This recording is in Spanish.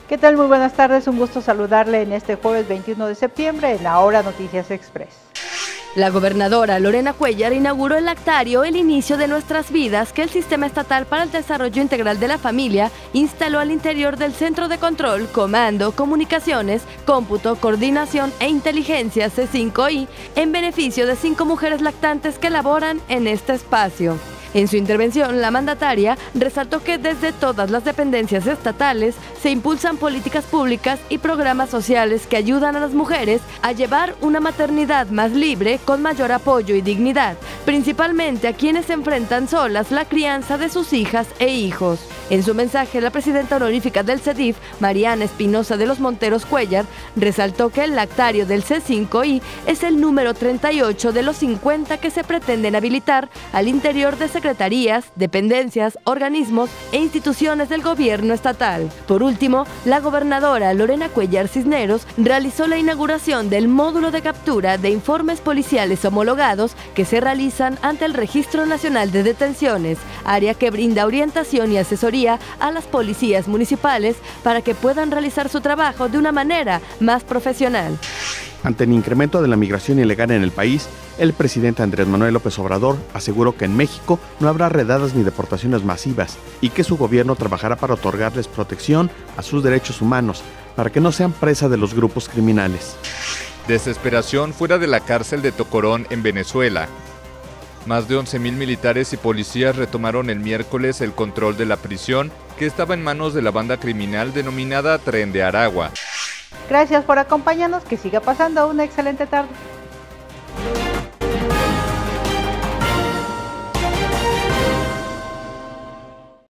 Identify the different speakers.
Speaker 1: ¿Qué tal? Muy buenas tardes, un gusto saludarle en este jueves 21 de septiembre en Ahora Noticias Express.
Speaker 2: La gobernadora Lorena Cuéllar inauguró el Lactario, el inicio de nuestras vidas, que el Sistema Estatal para el Desarrollo Integral de la Familia instaló al interior del Centro de Control, Comando, Comunicaciones, Cómputo, Coordinación e Inteligencia C5I, en beneficio de 5 mujeres lactantes que laboran en este espacio. En su intervención, la mandataria resaltó que desde todas las dependencias estatales se impulsan políticas públicas y programas sociales que ayudan a las mujeres a llevar una maternidad más libre, con mayor apoyo y dignidad, principalmente a quienes enfrentan solas la crianza de sus hijas e hijos. En su mensaje, la presidenta honorífica del CEDIF, Mariana Espinosa de los Monteros Cuéllar, resaltó que el Lactario del C5I es el número 38 de los 50 que se pretenden habilitar al interior de secretarías, dependencias, organismos e instituciones del gobierno estatal. Por último, la gobernadora Lorena Cuéllar Cisneros realizó la inauguración del módulo de captura de informes policiales homologados que se realizan ante el Registro Nacional de Detenciones, área que brinda orientación y asesoría a las policías municipales para que puedan realizar su trabajo de una manera más profesional.
Speaker 3: Ante el incremento de la migración ilegal en el país, el presidente Andrés Manuel López Obrador aseguró que en México no habrá redadas ni deportaciones masivas y que su gobierno trabajará para otorgarles protección a sus derechos humanos, para que no sean presa de los grupos criminales.
Speaker 4: Desesperación fuera de la cárcel de Tocorón en Venezuela. Más de 11.000 militares y policías retomaron el miércoles el control de la prisión, que estaba en manos de la banda criminal denominada Tren de Aragua.
Speaker 1: Gracias por acompañarnos, que siga pasando una excelente tarde.